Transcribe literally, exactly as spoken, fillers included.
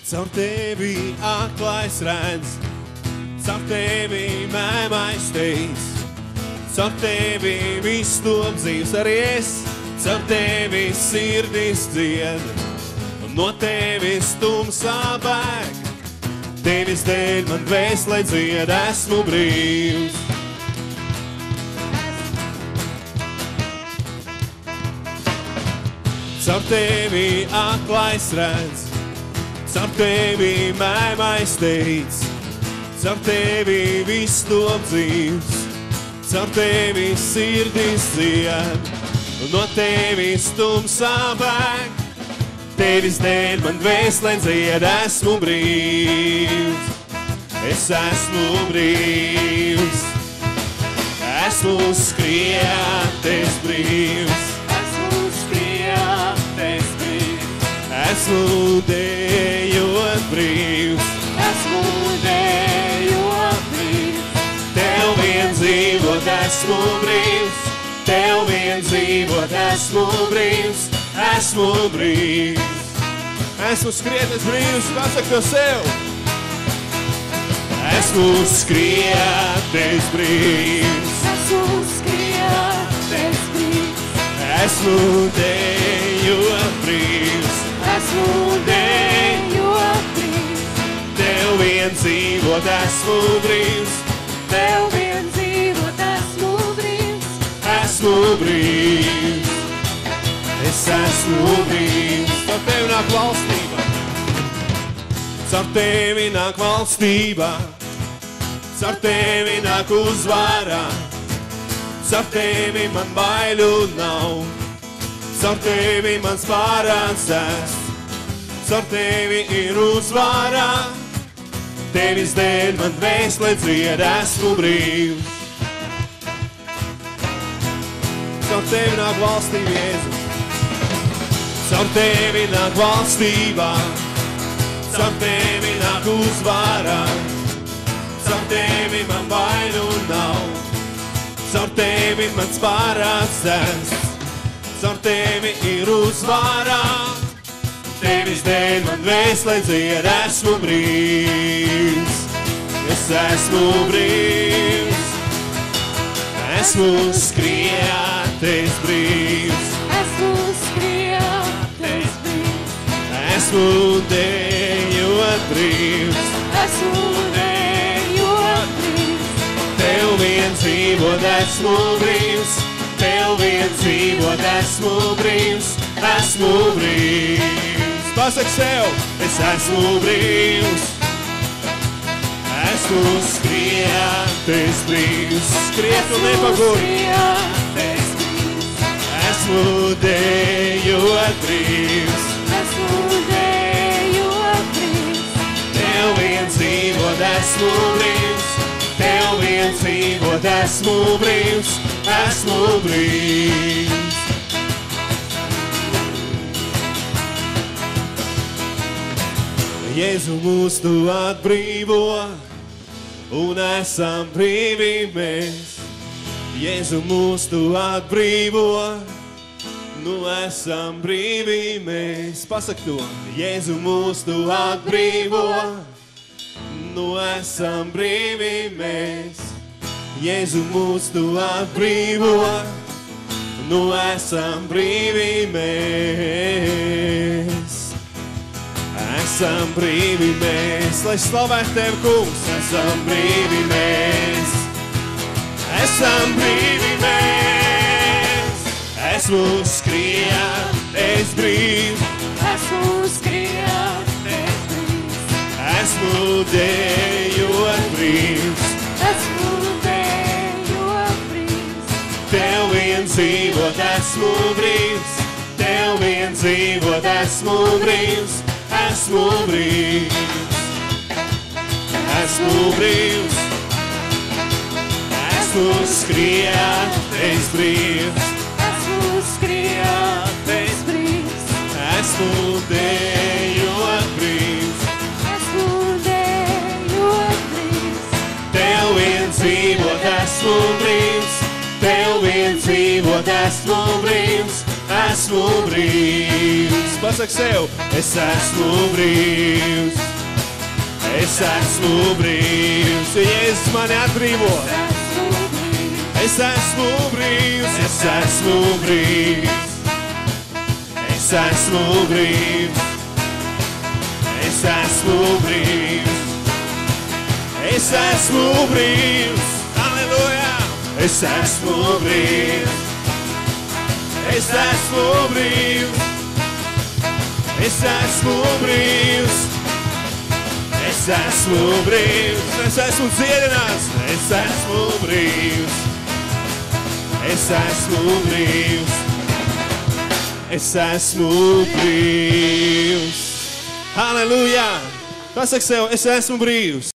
Caur tevi aklais redz, caur tevi mēmais teic, caur tevi viss top dzīvs arī es, caur tevi sirdis dzied, no tevis tumsā bēg, tevis dēļ man dvēselē dzied, esmu brīvs. Caur tevi aklais redz, caur tevi mēmais teic, caur tevi viss top dzīvs, caur tevi sirdis dzied, no tevis tumsā bēg, tevis dēļ man dvēselē dzied, esmu brīvs, es esmu brīvs, esmu skrietis brīvs, esmu skrietis brīvs, esmu dejot brīvs, esmu dejot brīvs, tev vien dzīvot esmu brīvs, tev vien dzīvot esmu brīvs, esmu brīvs, esmu skrietis brīvs, pasaka to sev. Esmu skrietis brīvs, esmu skrietis brīvs, esmu dejot brīvs, esmu dejot brīvs, tev vien dzīvot esmu brīvs, tev vien dzīvot esmu brīvs, esmu brīvs, es esmu brīvs. Caur tevi nāk valstība, caur tevi nāk valstība, caur tevi nāk uzvara, caur tevi man baiļu nav, caur tevi mans pārāds es, caur tevi ir uzvara, tevis dēļ man dvēselē dzied, esmu brīvs. Caur tevi nāk valstība, Jēzu, caur tevi nāk valstība, caur tevi nāk uzvara, caur tevi man baiļu nav, caur tevi mans pārāds es, caur tevi ir uzvara, tevis dēļ man dvēselē dzied, esmu brīvs, es esmu brīvs, esmu skrietis brīvs, esmu skrietis brīvs, esmu dejot brīvs, esmu dejot brīvs, tev vien dzīvot esmu brīvs, tev vien dzīvot esmu brīvs, esmu brīvs. Pasak sev, es esmu brīvs, esmu skrietis brīvs, skriet un nepagur, esmu dejot brīvs, esmu dejot brīvs, tev vien dzīvot esmu brīvs, tev vien dzīvot esmu brīvs, esmu brīvs. Jēzu mūs tu atbrīvo, un esam brīvi mēs. Jēzu mūs tu atbrīvo, nu esam brīvi mēs. Pasak to. Jēzu mūs tu atbrīvo, nu esam brīvi mēs. Jēzu mūs tu atbrīvo, nu esam brīvi mēs. Esam brīvi mēs, lai slavētu tev, kungs, esam brīvi mēs. Esam brīvi mēs, esmu skrietis brīvs, esmu skrietis brīvs, esmu dejot brīvs, esmu dejot brīvs, tev vien dzīvot esmu brīvs, tev vien dzīvot esmu brīvs, esmu brīvs, esmu brīvs, esmu skrietis brīvs, esmu skrietis brīvs, esmu dejot brīvs, esmu dejot brīvs, tev vien dzīvot esmu brīvs, tev vien dzīvot esmu brīvs, esmu brīvs. Pasak sev, Es esmu brīvs, es esmu brīvs, Jēzus mani atbrīvo. Es esmu brīvs, es esmu brīvs, es esmu brīvs, es esmu brīvs, es esmu brīvs, halleluja! Es esmu brīvs, es esmu brīvs, es esmu brīvs, es esmu brīvs, es esmu dziedināts, es esmu brīvs, es esmu brīvs, es esmu brīvs, halleluja! Pasaka sev, es esmu brīvs.